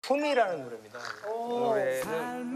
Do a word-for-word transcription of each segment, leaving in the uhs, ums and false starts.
투미라는 노래입니다. 노래는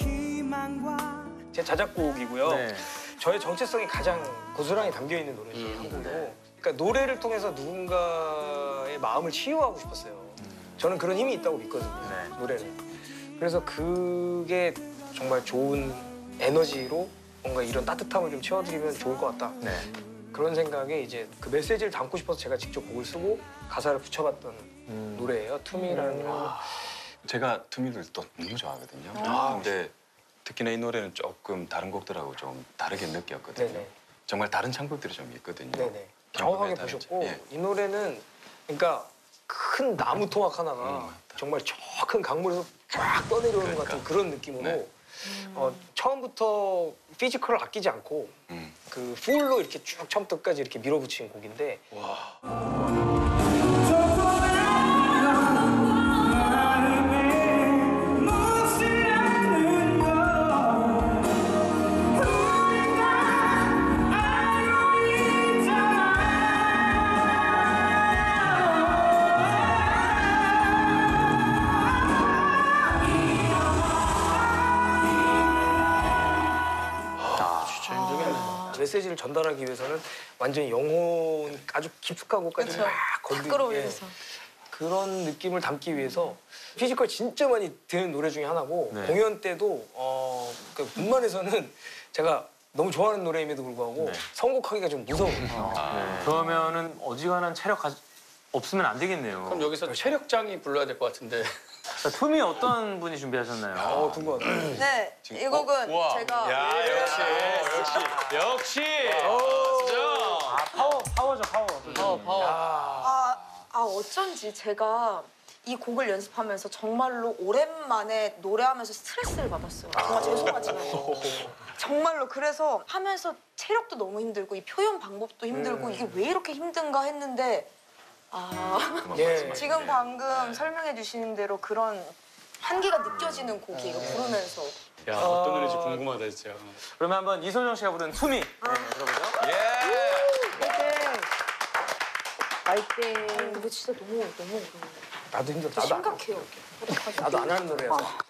제 자작곡이고요. 네. 저의 정체성이 가장 고스란히 담겨있는 노래죠, 음, 한 곡으로. 네. 그러니까 노래를 통해서 누군가의 마음을 치유하고 싶었어요. 음. 저는 그런 힘이 있다고 믿거든요, 네. 노래는. 그래서 그게 정말 좋은 에너지로 뭔가 이런 따뜻함을 좀 채워드리면 좋을 것 같다. 네. 그런 생각에 이제 그 메시지를 담고 싶어서 제가 직접 곡을 쓰고 가사를 붙여봤던 음. 노래예요, 투미라는 노래. 제가 투미를 또 너무 좋아하거든요. 아. 근데 특히나 이 노래는 조금 다른 곡들하고 좀 다르게 느꼈거든요. 네네. 정말 다른 창법들이 좀 있거든요. 네네. 정확하게 보셨고 예. 이 노래는 그러니까 큰 나무 토막 하나가 음, 정말 저 큰 강물에서 쫙 떠내려오는 그러니까. 것 같은 그런 느낌으로 네. 어, 처음부터 피지컬을 아끼지 않고 음. 그 풀로 이렇게 쭉 처음부터 끝까지 이렇게 밀어붙인 곡인데 와. 메시지를 전달하기 위해서는 완전히 영혼 아주 깊숙한 곳까지 막 건드리면서 그런 느낌을 담기 위해서 피지컬 진짜 많이 드는 노래 중에 하나고 네. 공연 때도 어, 그 분만에서는 제가 너무 좋아하는 노래임에도 불구하고 네. 선곡하기가 좀 무서워요. 아, 네. 그러면은 어지간한 체력 가... 없으면 안 되겠네요. 그럼 여기서 그렇죠. 체력장이 불러야 될 것 같은데. 투미 어떤 분이 준비하셨나요? 어, 궁금하다. 네, 이 곡은 어? 제가. 야, 역시, 역시, 역시. 아, 파워, 파워죠, 파워. 파워, 파워. 아, 아, 어쩐지 제가 이 곡을 연습하면서 정말로 오랜만에 노래하면서 스트레스를 받았어요. 정말 죄송하지만. 정말로 그래서 하면서 체력도 너무 힘들고 이 표현 방법도 힘들고 음. 이게 왜 이렇게 힘든가 했는데 아, 예. 지금 방금 설명해 주시는 대로 그런 한계가 느껴지는 곡이에요, 부르면서. 야, 어떤 노래인지 궁금하다, 진짜. 그러면 한번 이소정 씨가 부른 투미 아. 네, 들어보죠. 예! 파이팅! 파이팅! 이거 진짜 너무, 너무 어려운데. 나도 힘들어. 심각해요. 나도 안 하는 노래라서.